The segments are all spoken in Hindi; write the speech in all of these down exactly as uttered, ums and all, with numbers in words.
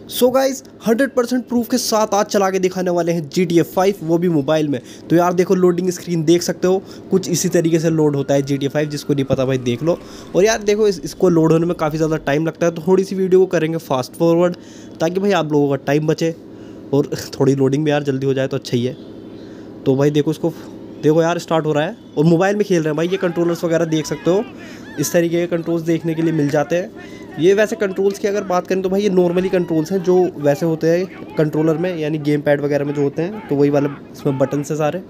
सो गाइस हंड्रेड परसेंट प्रूफ के साथ आज चला के दिखाने वाले हैं जी टी ए फाइव, वो भी मोबाइल में। तो यार देखो, लोडिंग स्क्रीन देख सकते हो, कुछ इसी तरीके से लोड होता है जी टी ए फाइव। जिसको नहीं पता भाई देख लो। और यार देखो, इस, इसको लोड होने में काफ़ी ज़्यादा टाइम लगता है, तो थोड़ी सी वीडियो को करेंगे फास्ट फॉरवर्ड ताकि भाई आप लोगों का टाइम बचे और थोड़ी लोडिंग भी यार जल्दी हो जाए तो अच्छा ही है। तो भाई देखो, इसको देखो यार स्टार्ट हो रहा है और मोबाइल में खेल रहे हैं भाई। ये कंट्रोलर्स वगैरह देख सकते हो, इस तरीके के कंट्रोल्स देखने के लिए मिल जाते हैं। ये वैसे कंट्रोल्स की अगर बात करें तो भाई ये नॉर्मली कंट्रोल्स हैं जो वैसे होते हैं कंट्रोलर में, यानी गेम पैड वगैरह में जो होते हैं, तो वही वाले इसमें बटन से सारे।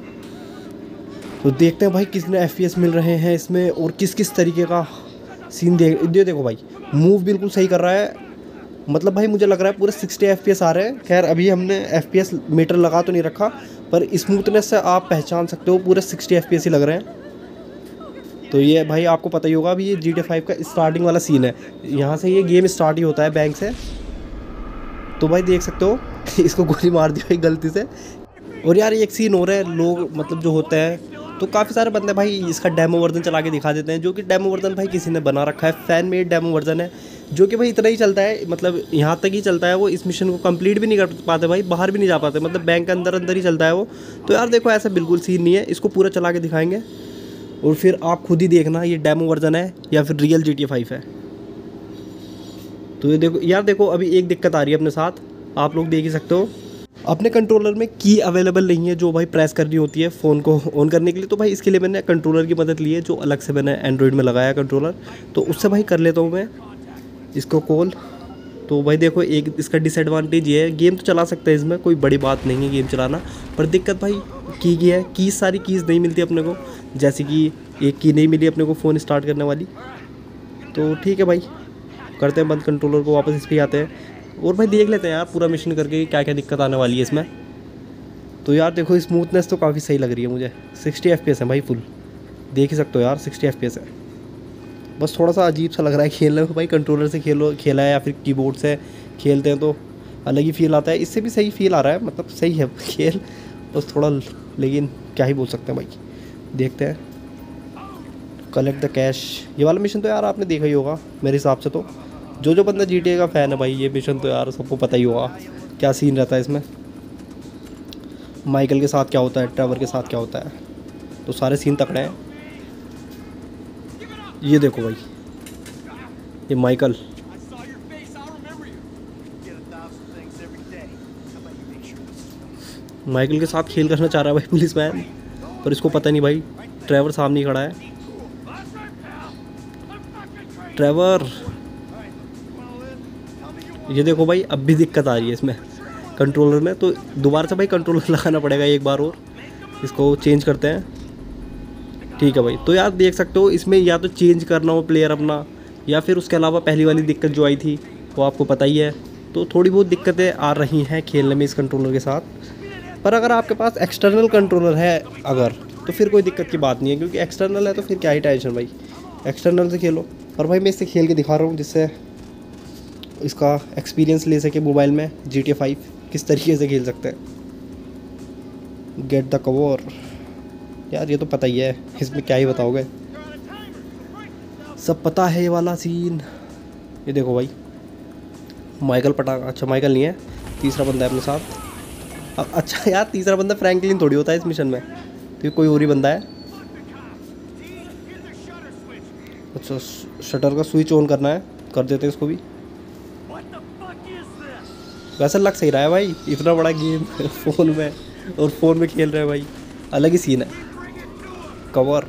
तो देखते हैं भाई कितने एफ पी एस मिल रहे हैं इसमें और किस किस तरीके का सीन देख ये देखो भाई, मूव बिल्कुल सही कर रहा है। मतलब भाई मुझे लग रहा है पूरे सिक्सटी एफ पी एस आ रहे हैं। खैर अभी हमने एफ पी एस मीटर लगा तो नहीं रखा, पर स्मूथनेस से आप पहचान सकते हो पूरे सिक्सटी एफ पी एस ही लग रहे हैं। तो ये भाई आपको पता ही होगा, अभी ये जी टी ए फाइव का स्टार्टिंग वाला सीन है। यहाँ से ये गेम स्टार्ट ही होता है बैंक से। तो भाई देख सकते हो इसको गोली मार दी भाई गलती से। और यार एक सीन हो रहा है, लोग मतलब जो होते हैं तो काफ़ी सारे बंदे भाई इसका डेमो वर्जन चला के दिखा देते हैं, जो कि डेमो वर्जन भाई किसी ने बना रखा है, फैन मेड डेमो वर्जन है, जो कि भाई इतना ही चलता है, मतलब यहाँ तक ही चलता है। वो इस मिशन को कंप्लीट भी नहीं कर पाते भाई, बाहर भी नहीं जा पाते, मतलब बैंक के अंदर अंदर ही चलता है वो। तो यार देखो, ऐसा बिल्कुल सीन नहीं है, इसको पूरा चला के दिखाएंगे और फिर आप खुद ही देखना ये डेमो वर्जन है या फिर real G T A five है। तो ये देखो यार, देखो अभी एक दिक्कत आ रही है अपने साथ, आप लोग देख ही सकते हो। अपने कंट्रोलर में की अवेलेबल नहीं है जो भाई प्रेस करनी होती है फ़ोन को ऑन करने के लिए। तो भाई इसके लिए मैंने कंट्रोलर की मदद ली है, जो अलग से मैंने एंड्रॉयड में लगाया कंट्रोलर, तो उससे भाई कर लेता हूँ मैं इसको कॉल। तो भाई देखो, एक इसका डिसएडवांटेज ये है, गेम तो चला सकते हैं इसमें, कोई बड़ी बात नहीं है गेम चलाना, पर दिक्कत भाई की की है, कीज़ सारी कीज़ नहीं मिलती अपने को। जैसे कि एक की नहीं मिली अपने को फ़ोन स्टार्ट करने वाली। तो ठीक है भाई, करते हैं बंद कंट्रोलर को, वापस इस पर आते हैं और भाई देख लेते हैं यार पूरा मिशन करके क्या क्या दिक्कत आने वाली है इसमें। तो यार देखो, स्मूथनेस तो काफ़ी सही लग रही है मुझे, सिक्सटी एफ पी एस है भाई, फुल देख ही सकते हो यार, सिक्सटी एफ पी एस है। बस थोड़ा सा अजीब सा लग रहा है खेलने में भाई, कंट्रोलर से खेलो खेला है या फिर कीबोर्ड से खेलते हैं तो अलग ही फील आता है। इससे भी सही फील आ रहा है, मतलब सही है खेल, बस थोड़ा, लेकिन क्या ही बोल सकते हैं भाई। देखते हैं, कलेक्ट द कैश, ये वाला मिशन तो यार आपने देखा ही होगा मेरे हिसाब से। तो जो जो बंदा जी टी ए का फ़ैन है भाई, ये मिशन तो यार सबको पता ही होगा क्या सीन रहता है इसमें। माइकल के साथ क्या होता है, ट्रेवर के साथ क्या होता है, तो सारे सीन तकड़े हैं। ये देखो भाई, ये माइकल, माइकल के साथ खेल करना चाह रहा है भाई पुलिस मैन, पर इसको पता नहीं भाई ट्रेवर सामने ही खड़ा है। ट्रेवर, ये देखो भाई, अब भी दिक्कत आ रही है इसमें कंट्रोलर में, तो दोबारा से भाई कंट्रोलर लगाना पड़ेगा एक बार और। इसको चेंज करते हैं, ठीक है भाई। तो यार देख सकते हो, इसमें या तो चेंज करना हो प्लेयर अपना, या फिर उसके अलावा पहली वाली दिक्कत जो आई थी वो आपको पता ही है। तो थोड़ी बहुत दिक्कतें आ रही हैं खेलने में इस कंट्रोलर के साथ, पर अगर आपके पास एक्सटर्नल कंट्रोलर है अगर, तो फिर कोई दिक्कत की बात नहीं है, क्योंकि एक्सटर्नल है तो फिर क्या ही टेंशन भाई, एक्सटर्नल से खेलो। पर भाई मैं इससे खेल के दिखा रहा हूँ जिससे इसका एक्सपीरियंस ले सके मोबाइल में जी टी ए फाइव किस तरीके से खेल सकते हैं। गेट द कवर, यार ये तो पता ही है, इसमें क्या ही बताओगे, सब पता है ये वाला सीन। ये देखो भाई, माइकल पटाखा, अच्छा माइकल नहीं है, तीसरा बंदा है अपने साथ। अच्छा यार, तीसरा बंदा फ्रैंकलिन थोड़ी होता है इस मिशन में, तो ये कोई और ही बंदा है। अच्छा, शटर का स्विच ऑन करना है, कर देते हैं इसको भी। वैसे लग सही रहा है भाई, इतना बड़ा गेम फ़ोन में, और फ़ोन में खेल रहे हैं भाई, अलग ही सीन है। कवर,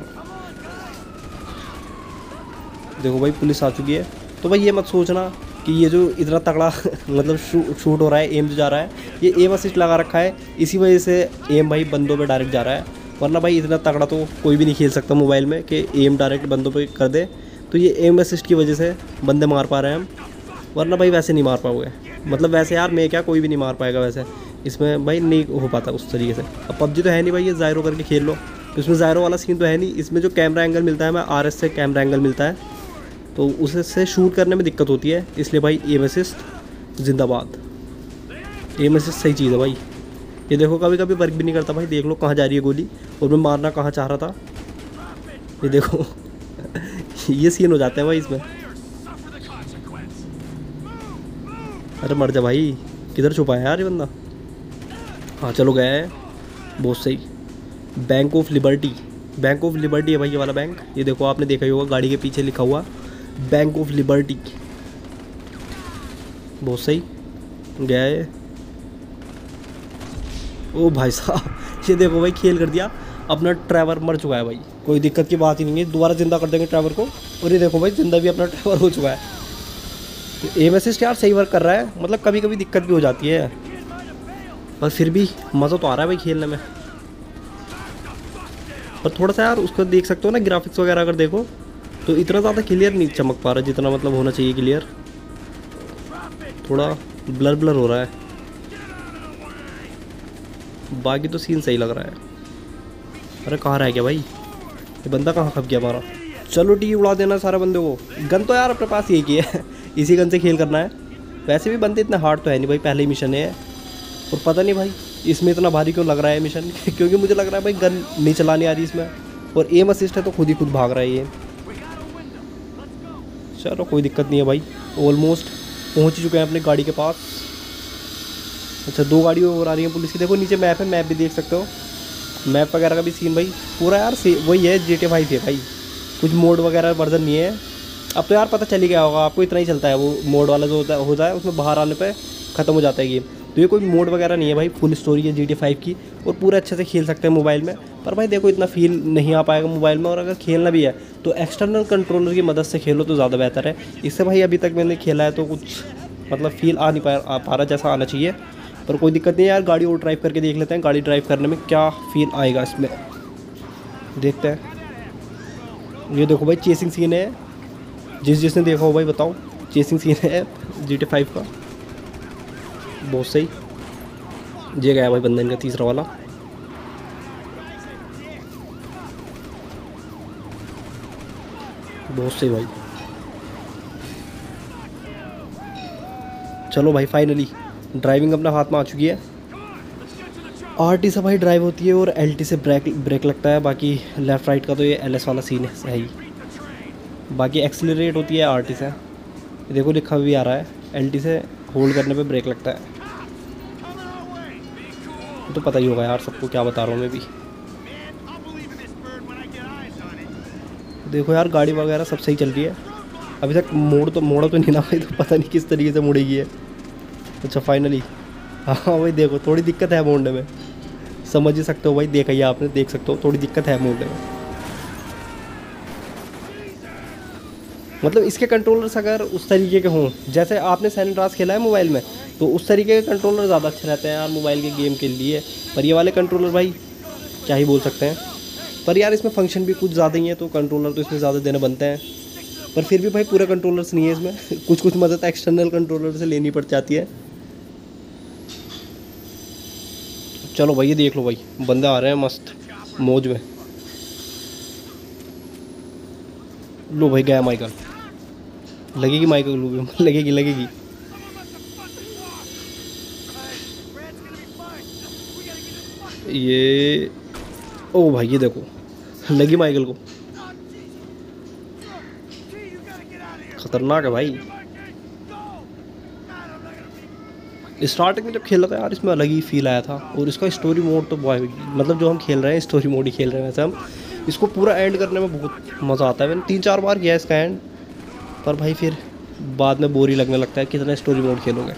देखो भाई पुलिस आ चुकी है। तो भाई ये मत सोचना कि ये जो इतना तगड़ा मतलब शू, शूट हो रहा है, एम जो जा रहा है, ये एम असिस्ट लगा रखा है, इसी वजह से एम भाई बंदों पे डायरेक्ट जा रहा है। वरना भाई इतना तगड़ा तो कोई भी नहीं खेल सकता मोबाइल में कि एम डायरेक्ट बंदों पे कर दे। तो ये एम असिस्ट की वजह से बंदे मार पा रहे हैं हम, वरना भाई वैसे नहीं मार पाओगे। मतलब वैसे यार मैं क्या, कोई भी नहीं मार पाएगा वैसे, इसमें भाई नहीं हो पाता उस तरीके से। अब पबजी तो है नहीं भाई, ये ज़ायरो करके खेल लो, तो इसमें ज़ायरो वाला सीन तो है नहीं। इसमें जो कैमरा एंगल मिलता है, मैं आर एस से कैमरा एंगल मिलता है, तो उससे शूट करने में दिक्कत होती है, इसलिए भाई एम असिस्ट जिंदाबाद, एम असिस्ट सही चीज़ है भाई। ये देखो कभी कभी वर्क भी नहीं करता भाई, देख लो कहाँ जा रही है गोली और मैं मारना कहाँ चाह रहा था। ये देखो ये सीन हो जाता है भाई इसमें। अरे मर जा भाई, किधर छुपा है यार ये बंदा। हाँ चलो गया है, बहुत सही। Bank of liberty, bank of liberty है भाई ये वाला बैंक। ये देखो आपने देखा ही होगा गाड़ी के पीछे लिखा हुआ बैंक ऑफ लिबर्टी। बहुत सही गया है। ओ भाई साहब ये देखो भाई, खेल कर दिया। अपना ट्रैवर मर चुका है भाई, कोई दिक्कत की बात ही नहीं है, दोबारा जिंदा कर देंगे ट्रैवर को। और ये देखो भाई जिंदा भी अपना ट्रैवर हो चुका है। एम असिस्ट यार सही वर्क कर रहा है, मतलब कभी कभी दिक्कत भी हो जाती है, पर फिर भी मज़ा तो आ रहा है भाई खेलने में। पर थोड़ा सा यार उसको देख सकते हो ना, ग्राफिक्स वगैरह अगर देखो तो इतना ज़्यादा क्लियर नहीं चमक पा रहा जितना मतलब होना चाहिए क्लियर, थोड़ा ब्लर ब्लर हो रहा है। बाकी तो सीन सही लग रहा है। अरे कहाँ रह गया भाई ये बंदा, कहाँ खप गया हमारा। चलो टी उड़ा देना सारे बंदे को। गन तो यार अपने पास एक ही है इसी गन से खेल करना है। वैसे भी बंदे इतने हार्ड तो है नहीं भाई, पहले ही मिशन है। और पता नहीं भाई इसमें इतना भारी क्यों लग रहा है मिशन क्योंकि मुझे लग रहा है भाई गन नहीं चलानी आ रही इसमें, और एम असिस्ट है तो खुद ही खुद भाग रहा है ये। चलो कोई दिक्कत नहीं है भाई, ऑलमोस्ट पहुंच ही चुके हैं अपनी गाड़ी के पास। अच्छा दो गाड़ी और आ रही है पुलिस की। देखो नीचे मैप है, मैप भी देख सकते हो। मैप वगैरह का भी सीन भाई पूरा यार से वही है, जी टी फाइव है भाई, कुछ मोड वगैरह वर्जन नहीं है। अब तो यार पता चल ही गया होगा आपको, इतना ही चलता है वो मोड वाला जो होता है होता है उसमें बाहर आने पे ख़त्म हो जाता है गेम। तो ये कोई मोड वगैरह नहीं है भाई, फुल स्टोरी है जी टी फाइव की, और पूरा अच्छे से खेल सकते हैं मोबाइल में। पर भाई देखो इतना फील नहीं आ पाएगा मोबाइल में, और अगर खेलना भी है तो एक्सटर्नल कंट्रोलर की मदद से खेलो तो ज़्यादा बेहतर है। इससे भाई अभी तक मैंने खेला है तो कुछ मतलब फील आ नहीं पा आ पा रहा जैसा आना चाहिए। पर कोई दिक्कत नहीं है यार, गाड़ी और ड्राइव करके देख लेते हैं, गाड़ी ड्राइव करने में क्या फील आएगा इसमें, देखते हैं। ये देखो भाई चेसिंग सीन है, जिस जिसने देखा हो भाई बताओ, चेसिंग सीन है जी टी फाइव का, बहुत सही। ये गया भाई बंदा इनका तीसरा वाला। बहुत सही भाई। चलो भाई फाइनली ड्राइविंग अपना हाथ में आ चुकी है। आर टी से भाई ड्राइव होती है और एल टी से ब्रेक ब्रेक लगता है। बाकी लेफ़्ट राइट का तो ये एल एस वाला सीन है सही। बाकी एक्सीलरेट होती है आर टी से, देखो लिखा भी आ रहा है, एल टी से होल्ड करने पे ब्रेक लगता है। तो पता ही होगा यार सबको क्या बता रहा हूँ मैं भी। देखो यार गाड़ी वगैरह सब सही चल रही है अभी तक। मोड़ तो मोड़ा तो नहीं ना भाई, तो पता नहीं किस तरीके से मुड़ेगी है। अच्छा फाइनली हाँ भाई देखो थोड़ी दिक्कत है मोड़ने में, समझ ही सकते हो भाई, देखा ही आपने, देख सकते हो थोड़ी दिक्कत है मोड़ने में। मतलब इसके कंट्रोलर्स अगर उस तरीके के हों जैसे आपने सैन एंड्रेआस खेला है मोबाइल में, तो उस तरीके के कंट्रोलर ज़्यादा अच्छे रहते हैं यार मोबाइल के गेम के लिए। पर ये वाले कंट्रोलर भाई क्या ही बोल सकते हैं। पर यार इसमें फंक्शन भी कुछ ज़्यादा ही है, तो कंट्रोलर तो इसमें ज़्यादा देने बनते हैं। पर फिर भी भाई पूरा कंट्रोलर्स नहीं है इसमें कुछ कुछ मदद एक्सटर्नल कंट्रोलर से लेनी पड़ जाती है। चलो भाई ये देख लो भाई, बंदे आ रहे हैं मस्त मौज में। लो भाई गया माइकल, लगेगी माइकल, लगेगी लगेगी। ये ओ भाई ये देखो लगी माइकल को, खतरनाक है भाई। स्टार्टिंग में जब खेला था यार इसमें अलग ही फील आया था, और इसका स्टोरी मोड तो भाई मतलब जो हम खेल रहे हैं स्टोरी मोड ही खेल रहे हैं वैसे हम, इसको पूरा एंड करने में बहुत मज़ा आता है। मैंने तीन चार बार किया इसका एंड, पर भाई फिर बाद में बोर ही लगने लगता है, कितना स्टोरी मोड खेलोगे।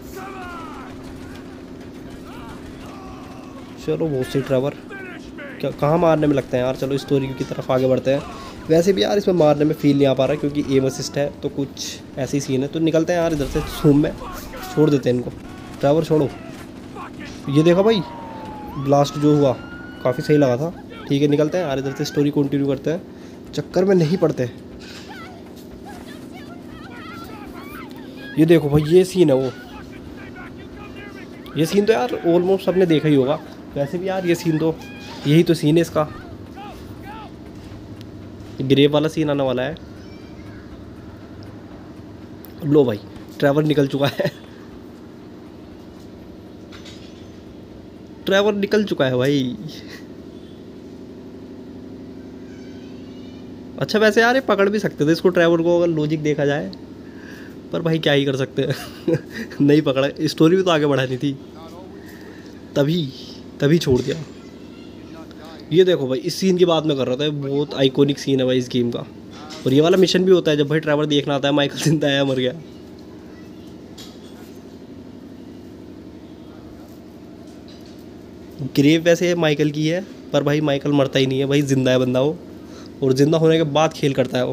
चलो बहुत सी ड्राइवर क्या कहाँ मारने में लगते हैं यार। चलो स्टोरी की तरफ आगे बढ़ते हैं। वैसे भी यार इसमें मारने में फील नहीं आ पा रहा क्योंकि एम असिस्ट है, तो कुछ ऐसे ही सीन है। तो निकलते हैं यार इधर से, सूम में छोड़ देते हैं इनको, ड्राइवर छोड़ो। ये देखा भाई ब्लास्ट जो हुआ काफ़ी सही लगा था। ठीक है निकलते हैं यार इधर से, स्टोरी कंटिन्यू करते हैं, चक्कर में नहीं पड़ते। ये देखो भाई ये सीन है वो, ये सीन तो यार ऑलमोस्ट सबने देखा ही होगा। वैसे भी यार ये सीन तो यही तो सीन है इसका, ग्रेव वाला सीन आने वाला है। लो भाई ट्रैवल निकल चुका है ट्रैवल निकल चुका है भाई। अच्छा वैसे यार ये पकड़ भी सकते थे इसको, ट्रैवल को, अगर लॉजिक देखा जाए पर भाई क्या ही कर सकते हैं नहीं पकड़ा, स्टोरी भी तो आगे बढ़ानी थी, तभी तभी छोड़ दिया। ये देखो भाई, इस सीन की बात मैं कर रहा था, बहुत आइकॉनिक सीन है भाई इस गेम का। और ये वाला मिशन भी होता है जब भाई ट्रैवर देखना आता है माइकल जिंदा है मर गया। ग्रेव वैसे माइकल की है, पर भाई माइकल मरता ही नहीं है भाई, जिंदा है बंदा वो, और जिंदा होने के बाद खेल करता है वो।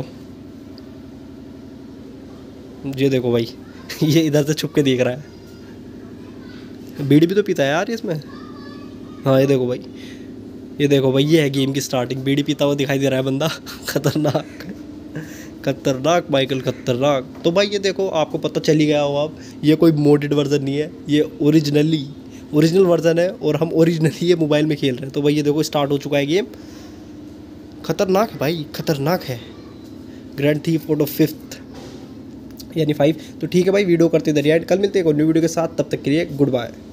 ये देखो भाई ये इधर से छुप के देख रहा है, बीड़ी भी तो पीता है यार इसमें। हाँ ये देखो भाई, ये देखो भाई, ये है गेम की स्टार्टिंग, बीड़ी पीता हुआ दिखाई दे रहा है बंदा खतरनाक खतरनाक माइकल खतरनाक। तो भाई ये देखो, आपको पता चल ही गया हो अब, ये कोई मोडेड वर्जन नहीं है, ये ओरिजिनली ओरिजिनल वर्जन है, और हम ओरिजिनली ये मोबाइल में खेल रहे हैं। तो भाई ये देखो स्टार्ट हो चुका है गेम, खतरनाक है भाई, खतरनाक है। ग्रैंड थीफ ऑटो फिफ्थ यानी फाइव। तो ठीक है भाई, वीडियो करते इधर यार, कल मिलते हैं एक और न्यू वीडियो के साथ, तब तक के लिए गुड बाय।